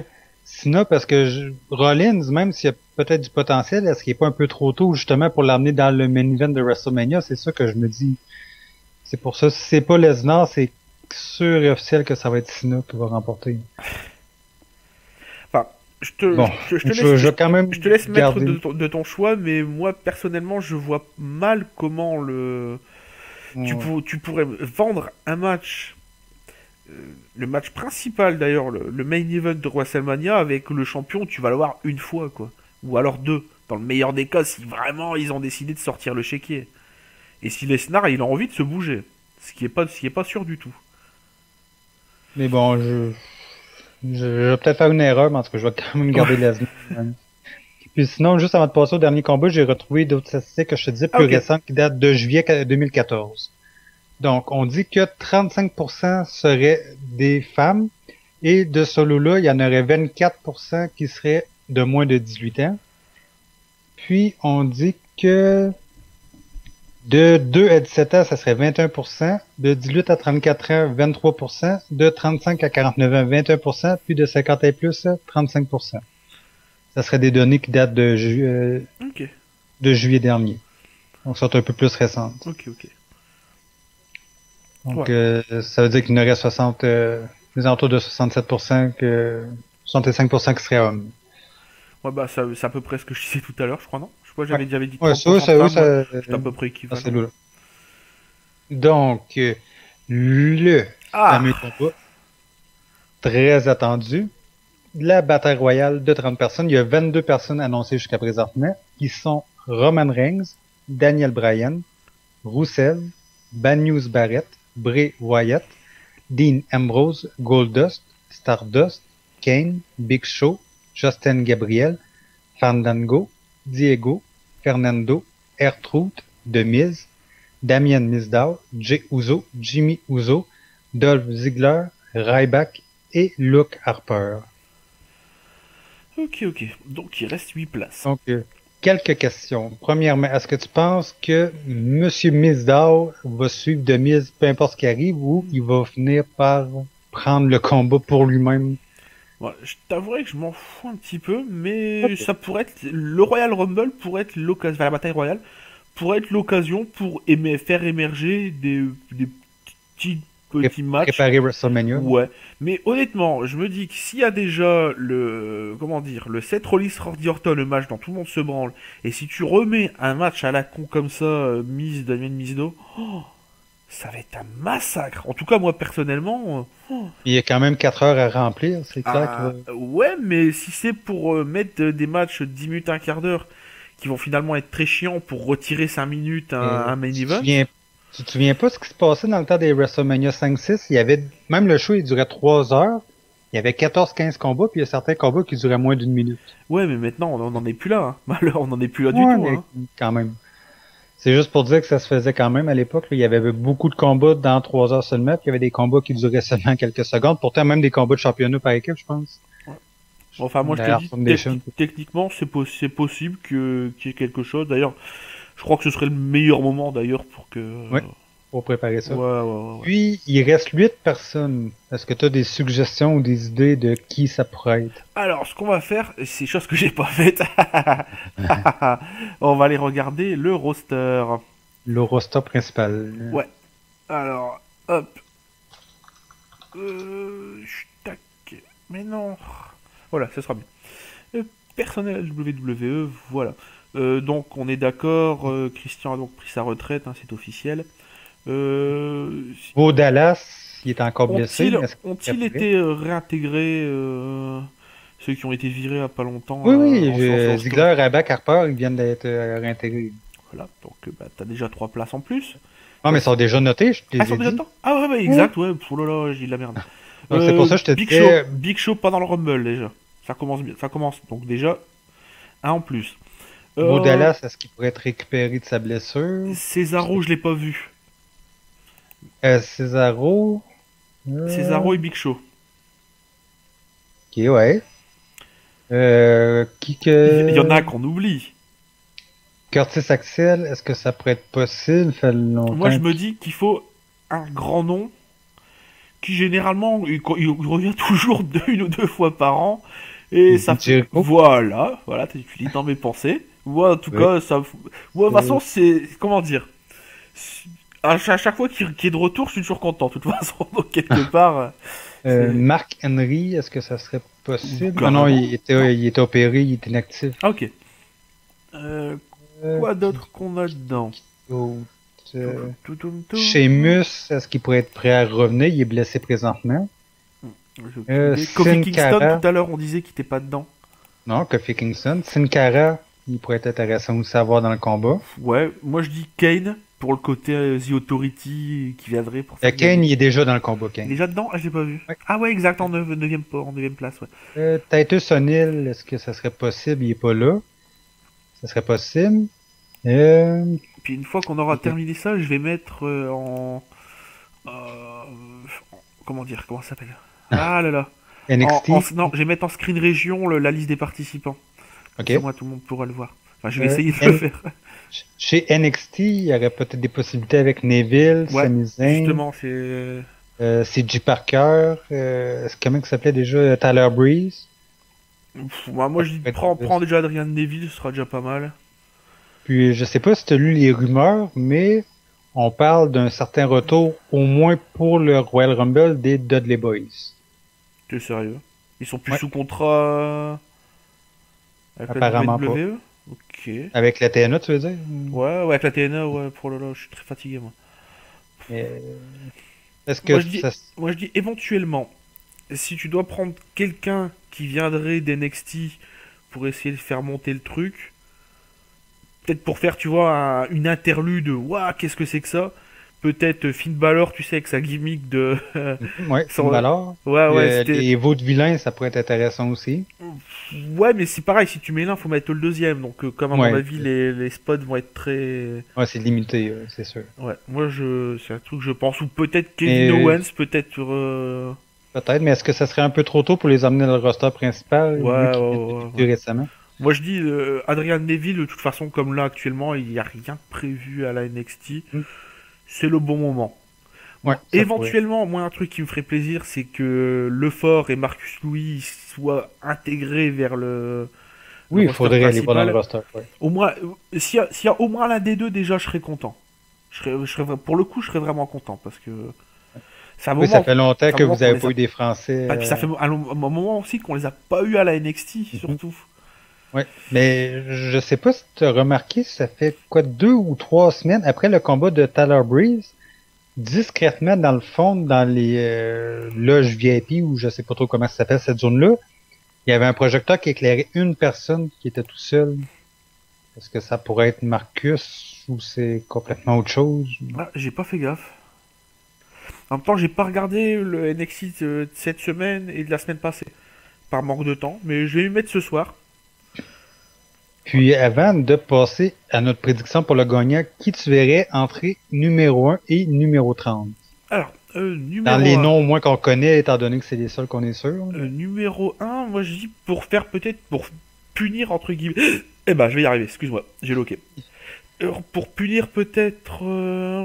Cena, parce que je, Rollins, même s'il y a peut-être du potentiel, est-ce qu'il est pas un peu trop tôt justement pour l'amener dans le main event de WrestleMania? C'est ça que je me dis. C'est pour ça, si c'est pas Lesnar, c'est sûr et officiel que ça va être Cena qui va remporter. Enfin, je te, Bon, je, je te je, laisse, je, quand même je te laisse mettre garder... de ton, de ton choix, mais moi personnellement, je vois mal comment le tu, Ouais. pour, tu pourrais vendre un match, euh, le match principal d'ailleurs, le, le main event de WrestleMania avec le champion, tu vas l'avoir une fois quoi, ou alors deux, dans le meilleur des cas si vraiment ils ont décidé de sortir le chéquier. Et si Lesnar il a envie de se bouger, ce qui est pas, ce qui est pas sûr du tout. Mais bon, je, je, je vais peut-être faire une erreur, mais en tout cas, je vais quand même garder Ouais. Lesnar. Puis sinon, juste avant de passer au dernier combat, j'ai retrouvé d'autres statistiques que je te disais Ah plus ok. récentes qui datent de juillet deux mille quatorze. Donc, on dit que trente-cinq pour cent seraient des femmes et de ce lot-là, il y en aurait vingt-quatre pour cent qui seraient de moins de dix-huit ans. Puis, on dit que de deux à dix-sept ans, ça serait vingt et un pour cent. De dix-huit à trente-quatre ans, vingt-trois pour cent. De trente-cinq à quarante-neuf ans, vingt et un pour cent. Puis de cinquante ans et plus, trente-cinq pour cent. Ça serait des données qui datent de, ju euh, Ok. de juillet dernier. Donc, sont un peu plus récentes. Ok ok. Donc, Ouais. euh, ça veut dire qu'il y en aurait soixante, euh, des alentours de soixante-sept pour cent que soixante-cinq pour cent qui seraient hommes. Ouais, bah, ça, c'est à peu près ce que je disais tout à l'heure, je crois, non? Je crois que Ouais, j'avais j'avais dit ouais, trente ça, pour oui, cent de ça, oui, femmes, ouais. ça, J'étais à peu près dans ces équivalent. lots-là. Donc, euh, le fameux Ah! combat, très attendu, la bataille royale de trente personnes. Il y a vingt-deux personnes annoncées jusqu'à présentement, qui sont Roman Reigns, Daniel Bryan, Rusev, Banyus Barrett, Bray Wyatt, Dean Ambrose, Goldust, Stardust, Kane, Big Show, Justin Gabriel, Fandango, Diego, Fernando, R-Truth, The Miz, Damien Mizdow, Jey Uso, Jimmy Uso, Dolph Ziggler, Ryback et Luke Harper. Ok, ok. Donc, il reste huit places. Donc, euh, quelques questions. Premièrement, est-ce que tu penses que Monsieur Mizdow va suivre The Miz, peu importe ce qui arrive, ou il va finir par prendre le combat pour lui-même? Bon, je t'avouerai que je m'en fous un petit peu, mais Ok. ça pourrait être... Le Royal Rumble pourrait être l'occasion... Enfin, la bataille royale pourrait être l'occasion pour émer... faire émerger des, des petits, Pré- petits matchs. Préparer WrestleMania. Ouais, mais honnêtement, je me dis que s'il y a déjà le, comment dire, le Seth Rollins Randy Orton, le match dont tout le monde se branle, et si tu remets un match à la con comme ça, euh, Miz, Damien Mizdo, oh, ça va être un massacre. En tout cas, moi personnellement, euh, oh, Il y a quand même quatre heures à remplir, c'est clair ah, que... ouais, mais si c'est pour euh, mettre euh, des matchs de dix minutes, un quart d'heure, qui vont finalement être très chiants pour retirer cinq minutes un, Mais un main tu te event, souviens, tu te souviens pas ce qui se passait dans le temps des WrestleMania cinq six? Il y avait, même le show, il durait trois heures. Il y avait quatorze quinze combats, puis il y a certains combats qui duraient moins d'une minute. ouais, mais maintenant on n'en est plus là. Hein. Malheur, on n'en est plus là du Ouais, tout. mais Hein. quand même. C'est juste pour dire que ça se faisait quand même à l'époque. Là. Il y avait beaucoup de combats dans trois heures seulement, puis il y avait des combats qui duraient seulement quelques secondes. Pourtant, même des combats de championnat par équipe, je pense. Enfin, moi, je te D'ailleurs, dis, Foundation. techni- techniquement, c'est po- c'est possible que qu'il y ait quelque chose. D'ailleurs, je crois que ce serait le meilleur moment, d'ailleurs, pour que... Ouais, pour préparer ça. Ouais, ouais, ouais, ouais. Puis, il reste huit personnes. Est-ce que tu as des suggestions ou des idées de qui ça pourrait être? Alors, ce qu'on va faire, c'est chose que j'ai pas faite. On va aller regarder le roster. Le roster principal. Ouais. Alors, hop. Euh... Tac. Mais non. Voilà, ça sera bien. Euh, personnel W W E, voilà. Euh, donc, on est d'accord. euh, Christian a donc pris sa retraite, hein, c'est officiel. Euh, Beau Dallas, il est encore blessé. Ont-ils mais est-ce qu'il ont-ils est été euh, réintégrés, euh, ceux qui ont été virés il y a pas longtemps Oui, euh, oui, en, je- en- en- Ziggler, Ryback, Harper, ils viennent d'être euh, réintégrés. Voilà, donc euh, bah, t'as déjà trois places en plus. Ah, mais ils sont déjà notés, je te Ah, ils les sont ai déjà dit. dedans. Ah ouais, ouais, exact, ouais. Oh là là, j'ai de la merde. Donc c'est pour ça que je te Big disais- Show, Big Show pas dans le Rumble déjà. Ça commence bien, ça commence. Donc déjà un en plus. Beau Euh, Dallas, est-ce qu'il pourrait être récupéré de sa blessure? Cesaro, je l'ai pas vu. Euh, Cesaro. euh, Cesaro et Big Show. Ok, ouais. Euh, qui que... Il y en a qu'on oublie. Curtis Axel, est-ce que ça pourrait être possible? Ça fait longtemps. Moi, je me dis qu'il faut un grand nom qui généralement il, il revient toujours deux, une ou deux fois par an. Et ça fait... Jericho. Voilà, voilà, tu lis dans mes pensées. Moi, en tout Oui. cas, ça... Moi, de toute façon, Euh, c'est... Comment dire? À chaque, à chaque fois qu'il qu'il est de retour, je suis toujours content, de toute façon. Donc, quelque part, euh, c'est... Mark Henry, est-ce que ça serait possible? Ah non, Carrément. il était, il était opéré, il était inactif. Ah, ok. Euh, Euh, quoi d'autre qu'on a dedans? Autre, euh, Tout, tout, tout, tout. Sheamus, est-ce qu'il pourrait être prêt à revenir? Il est blessé présentement. J'ai aucune Euh, idée. Kofi Sin Kingston, Cara. tout à l'heure, on disait qu'il était pas dedans. Non, Kofi Kingston. Sin Cara, il pourrait être intéressant aussi à voir dans le combat. Ouais, moi je dis Kane pour le côté euh, The Authority qui viendrait pour Euh, faire Kane, gagner. il est déjà dans le combat, Il est Kane. déjà dedans? Ah, je l'ai pas vu. Ouais. Ah ouais, exact, en neuvième en neuvième place, ouais. Euh, Titus O'Neil, est-ce que ça serait possible? Il est pas là. Ça serait possible. Euh, Puis une fois qu'on aura terminé ça, je vais mettre euh, en... euh, comment dire, comment ça s'appelle? Ah là là. En, NXT. en- non, je vais mettre en screen région le- la liste des participants. Comme Ok. ça, moi, tout le monde pourra le voir. Enfin, je vais Euh, essayer de N- le faire. Chez N X T, il y aurait peut-être des possibilités avec Neville, Ouais, Sami Zayn, justement, c'est... euh, C J Parker, euh, comment il s'appelait déjà? Tyler Breeze. Pff, moi, moi, je dis, Peut-être prends, plus. prends déjà Adrian Neville, ce sera déjà pas mal. Puis je sais pas si tu as lu les rumeurs, mais on parle d'un certain retour, au moins pour le Royal Rumble des Dudley Boys. T'es sérieux? Ils sont plus Ouais. sous contrat avec la Apparemment pas. W W E? Ok. Avec la T N A, tu veux dire? Ouais, ouais, avec la T N A, ouais, pour le là, je suis très fatigué, moi. Euh, Est-ce que Moi, je dis, ça... moi, je dis éventuellement, si tu dois prendre quelqu'un qui viendrait d'N X T pour essayer de faire monter le truc, peut-être pour faire, tu vois, un- une interlude, waouh, qu'est-ce que c'est que ça? Peut-être Finn Balor, tu sais, avec sa gimmick de. Ouais, Son- Finn Balor. Ouais, ouais, Euh, c'était. les votes vilains, ça pourrait être intéressant aussi. Ouais, mais c'est pareil, si tu mets l'un, faut mettre le deuxième. Donc, euh, comme à Ouais. mon avis, les, les spots vont être très. Ouais, c'est limité, euh, c'est sûr. Ouais, moi, je... c'est un truc que je pense. Ou peut-être Kevin Mais- Owens, peut-être. euh, Peut-être, mais est-ce que ça serait un peu trop tôt pour les emmener dans le roster principal, vu Ouais, qu'ils ouais, viennent de ouais, débuter ouais. récemment? Moi, je dis euh, Adrian Neville, de toute façon, comme là, actuellement, il n'y a rien de prévu à la N X T. Mm. C'est le bon moment. Ouais, ça Éventuellement, moi, un truc qui me ferait plaisir, c'est que Lefort et Marcus Louis soient intégrés vers le. pourrait. Oui, le il roster faudrait aller voir dans le principal. roster, ouais. Au moins, euh, s'il y, a- s'il y a au moins l'un des deux, déjà, je serais content. Je serais, je serais, vra- pour le coup, je serais vraiment content parce que c'est un Oui, moment. ça fait longtemps un que moment vous qu'on avez les pas a- eu des Français. Ah, puis ça euh, fait un, un moment aussi qu'on les a pas eu à la N X T, Mhm. surtout. Ouais, mais je sais pas si tu as remarqué, ça fait quoi, deux ou trois semaines après le combat de Tyler Breeze, discrètement dans le fond, dans les euh, loges V I P, ou je sais pas trop comment ça s'appelle cette zone-là, il y avait un projecteur qui éclairait une personne qui était tout seul. Est-ce que ça pourrait être Marcus ou c'est complètement autre chose? Ah, j'ai pas fait gaffe. En même temps, j'ai pas regardé le N X T de cette semaine et de la semaine passée. Par manque de temps, mais je vais y mettre ce soir. Puis avant de passer à notre prédiction pour le gagnant, qui tu verrais entrer numéro un et numéro trente? Alors, euh, numéro Dans les un. noms au moins qu'on connaît, étant donné que c'est les seuls qu'on est sûr. Euh, numéro un, moi je dis pour faire peut-être, pour punir entre guillemets. Eh ben, je vais y arriver, excuse-moi, j'ai loqué. Alors, pour punir peut-être. euh,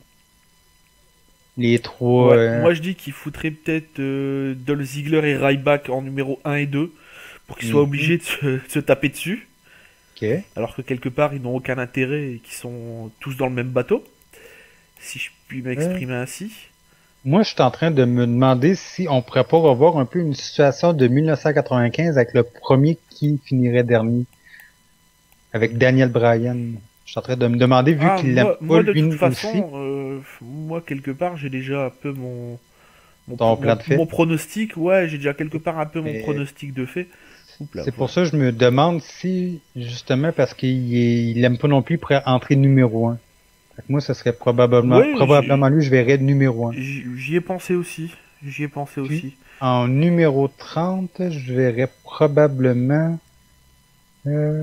Les trois. ouais, euh, moi je dis qu'il foutrait peut-être euh, Dolph Ziggler et Ryback en numéro un et deux pour qu'ils soient Mhm. obligés de se, de se taper dessus. Ok. Alors que quelque part ils n'ont aucun intérêt et qu'ils sont tous dans le même bateau. Si je puis m'exprimer ainsi. Moi, je suis en train de me demander si on pourrait pas revoir un peu une situation de mille neuf cent quatre-vingt-quinze avec le premier qui finirait dernier. Avec Daniel Bryan. Je suis en train de me demander, vu Ah, qu'il moi, l'aime moi, pas de lui toute aussi, façon, euh, moi quelque part j'ai déjà un peu mon mon, Ton mon- plan de fait. mon pronostic. Ouais, j'ai déjà quelque part un peu mon Mais- pronostic de fait. Oups là, c'est pour voilà. ça que je me demande si, justement, parce qu'il est- il aime pas non plus, il pourrait entrer numéro un. Fait que moi, ce serait probablement, Ouais, probablement lui, je verrais numéro un. J'y j'y ai pensé aussi. J'y ai pensé Puis- aussi. En numéro trente, je verrais probablement euh,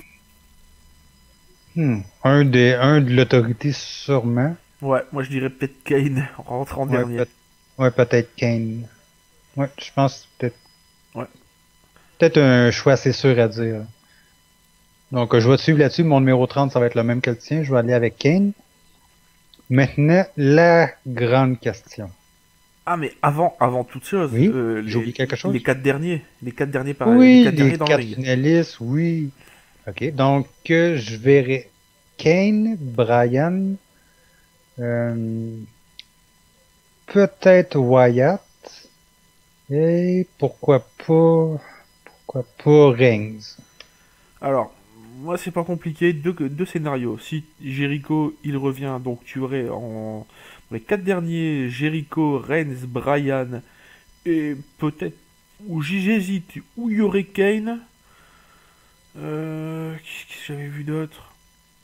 hmm, un des un de l'autorité sûrement. Ouais, moi je dirais peut-être Kane en rentrant en Ouais, dernier. peut- ouais, peut-être Kane. Ouais, je pense peut-être. Ouais. Peut-être un choix assez sûr à dire. Donc, je vais te suivre là-dessus. Mon numéro trente, ça va être le même que le tien. Je vais aller avec Kane. Maintenant, la grande question. Ah, mais avant, avant toute chose, Oui, euh, j'ai oublié les, quelque chose. les quatre derniers, les quatre derniers par, les Oui, quatre derniers les dans le quatre ring. finalistes, oui. Ok, donc euh, je verrai Kane, Bryan, euh, peut-être Wyatt, et pourquoi pas, pourquoi pas Reigns. Alors, moi, c'est pas compliqué. Deux, deux scénarios. Si Jericho, il revient, donc tu aurais en les quatre derniers Jericho, Reigns, Bryan, et peut-être, où j'hésite, où il y aurait Kane. Euh, Qu'est-ce que j'avais vu d'autre?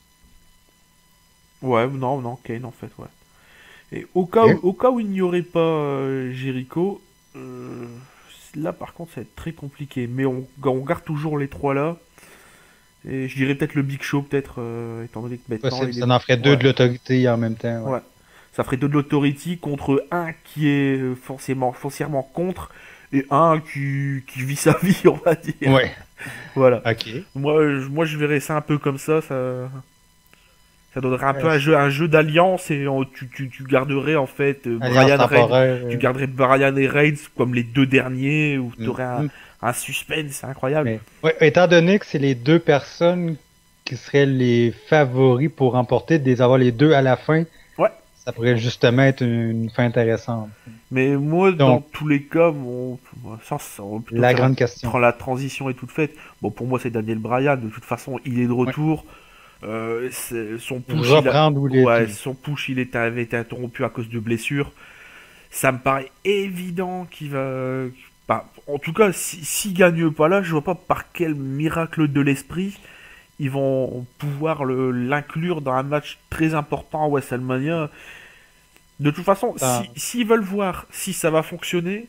Ouais, non, non, Kane en fait, ouais. Et au cas où, Ok. au cas où il n'y aurait pas euh, Jericho, euh, là par contre ça va être très compliqué. Mais on, on garde toujours les trois là. Et je dirais peut-être le Big Show, peut-être, euh, étant donné que maintenant Possible, il ça est. en ferait deux Ouais, de l'autorité en même temps, ouais. ouais. Ça ferait deux de l'autority contre un qui est euh, forcément, foncièrement contre et un qui, qui vit sa vie, on va dire. Ouais, Voilà. ok. Moi, je, moi, je verrais ça un peu comme ça. Ça, ça donnerait un peu Euh, un jeu, un jeu d'alliance et en- tu, tu, tu garderais en fait euh, Alliance Brian Reigns, temporaire. tu euh, garderais Brian et Reigns comme les deux derniers où tu mm, aurais un, mm. un suspense incroyable. Mais ouais, étant donné que c'est les deux personnes qui seraient les favoris pour remporter, de les avoir les deux à la fin, Ouais. ça pourrait justement être une, une fin intéressante. Mais moi, dans Donc, tous les cas, mon, ça, ça, on va plutôt la faire la, grande question. quand la transition est toute faite. Bon, pour moi, c'est Daniel Bryan. De toute façon, il est de Ouais. retour. Euh, c'est- son push, il a, Reprendre où il est ouais, fini. son push, il est, avait été interrompu à cause de blessures. Ça me paraît évident qu'il va. Bah, en tout cas, s'il si, si gagne pas là, je vois pas par quel miracle de l'esprit ils vont pouvoir le- l'inclure dans un match très important à WrestleMania. De toute façon, Ah, si s'ils veulent voir si ça va fonctionner,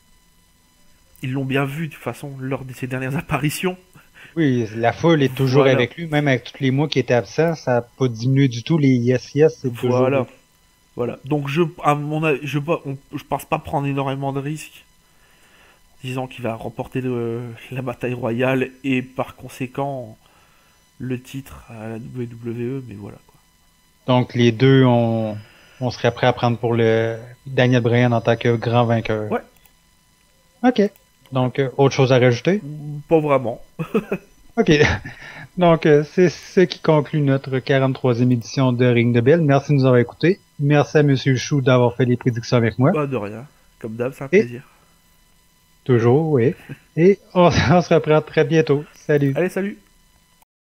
ils l'ont bien vu de toute façon lors de ses dernières apparitions. oui, la foule est toujours Voilà, avec lui, même avec tous les mois qui étaient absents, ça n'a pas diminué du tout. Les yes yes, c'est toujours voilà, lui. voilà. Donc je, à mon avis, je, on- je pense pas prendre énormément de risques, disant qu'il va remporter le- la bataille royale et par conséquent le titre à la W W E, mais voilà quoi. Donc, les deux, on, on serait prêt à prendre pour le Daniel Bryan en tant que grand vainqueur. Ouais, OK. Donc, euh, autre chose à rajouter? pas vraiment. OK. Donc, euh, c'est ce qui conclut notre quarante-troisième édition de Ring de Bell. Merci de nous avoir écoutés. Merci à Monsieur Chou d'avoir fait les prédictions avec moi. Bah de rien. Comme d'hab, c'est un Et plaisir. toujours, oui. Et on, on se reprend très bientôt. Salut. Allez, salut.